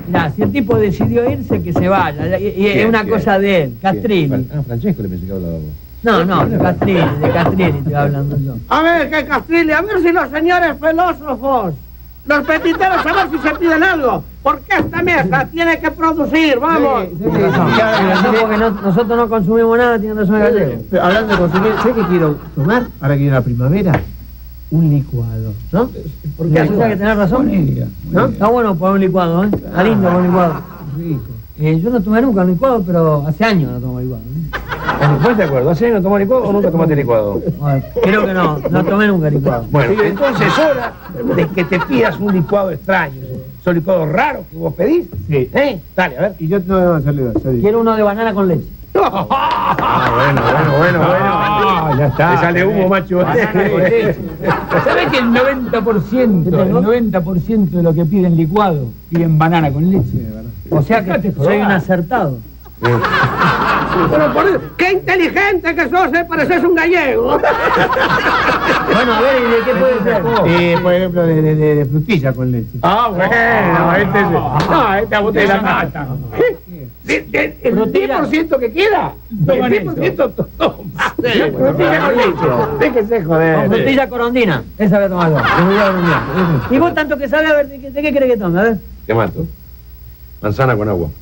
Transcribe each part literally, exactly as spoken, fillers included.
Mirá, si el tipo decidió irse, que se vaya. Y, y es una cosa de él, Castrilli. Ah, Francesco le pensé que hablaba vos. No, no, de Castrilli, de Castrilli estoy hablando yo. A ver, ¿qué Castrilli? A ver si los señores filósofos, los petiteros, a ver si se piden algo. Porque esta mesa tiene que producir, vamos. Sí, sí, sí, porque no, nosotros no consumimos nada, tiene razón el gallego. Pero hablando de consumir, ¿sé qué quiero tomar ahora que viene la primavera? Un licuado, ¿no? Porque eso que tenés razón. ¿No? Está bueno para un licuado, ¿eh? Está lindo para un licuado. Eh, yo no tomé nunca un licuado, pero hace años no tomo licuado. ¿eh? ¿Estás de acuerdo? ¿Hace años no tomás licuado o nunca tomaste licuado? Bueno, creo que no, no tomé nunca licuado. Bueno, entonces es hora de que te pidas un licuado extraño. ¿Son licuados raros que vos pedís? Sí. ¿Eh? Dale, a ver. Y yo no, no, saludos. Quiero uno de banana con leche. Ah, bueno, bueno, bueno, bueno. Ah, ya está. Te sale humo, macho. ¿Sabés que el noventa por ciento, el noventa por ciento de lo que piden licuado piden banana con leche? O sea que soy un acertado. Pero por eso, ¡qué inteligente que sos, eh! Pareces un gallego. Bueno, a ver, ¿y de qué puede ser? Eh, por ejemplo, de, de, de, de frutilla con leche. Ah, bueno, este es... No, este a vos te la mata. De, de, el diez por ciento que queda, el diez por ciento toma. Frutilla con leche. Déjese joder. Con frutilla corondina. Esa voy a tomar yo. Y vos tanto que sabes, a ver, ¿de qué, de qué querés que tome? A ver. ¿Qué mato? Manzana con agua.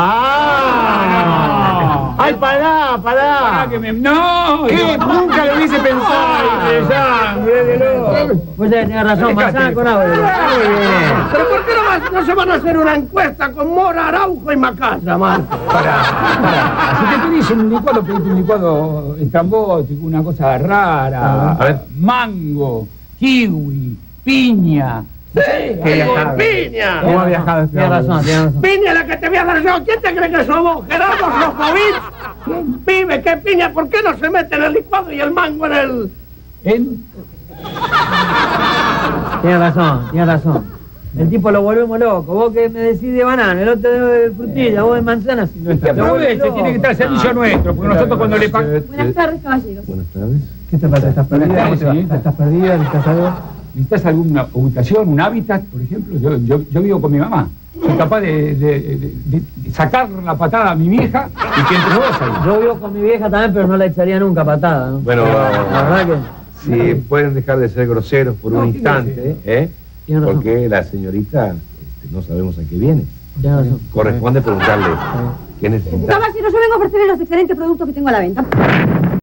¡Ah! ¡Ay, pará, pará! Que me... ¡No! ¿Qué? Nunca lo hubiese pensado. Vos ya tenés razón, manzana con agua. Pero ¿por qué no, vas- no se van a hacer una encuesta con Mora, Araujo y Macaya, Marco? Pará, pará. Si te pedís un licuado, pedís un licuado estrambótico, una cosa rara. A ver. Mango, kiwi, piña. ¡Sí! ¡Con piña! ¿Cómo ha viajado este Tienes hombre? razón, tienes razón. ¡Piña la que te voy a dar yo! ¿Quién te cree que somos? ¿Gerardo Sofovich? Pibe, ¿qué piña? ¿Por qué no se mete en el licuado y el mango en el...? En... Tienes razón, tienes razón. El tipo lo volvemos loco. Vos que me decís de banana, el otro de frutilla, vos de manzana. Si no está Pero este tiene que estar al servicio nuestro, porque nosotros cuando le pagamos... Buenas tardes, caballeros. Buenas tardes. ¿Qué te pasa? ¿Estás perdida? Buenas tardes, señorita. ¿Estás perdida? ¿Estás algo? ¿Necesitas alguna ubicación, un hábitat, por ejemplo? Yo, yo, yo vivo con mi mamá. Soy capaz de, de, de, de sacar la patada a mi vieja y que entre vos ahí. Yo vivo con mi vieja también, pero no la echaría nunca patada, ¿no? Bueno, La verdad que... si pueden dejar de ser groseros por un No, instante, ¿eh? Tienes razón. Porque la señorita este, no sabemos a qué viene. Tienes razón. Corresponde preguntarle qué necesita. Caballeros, yo vengo a ofrecerles los excelentes productos que tengo a la venta.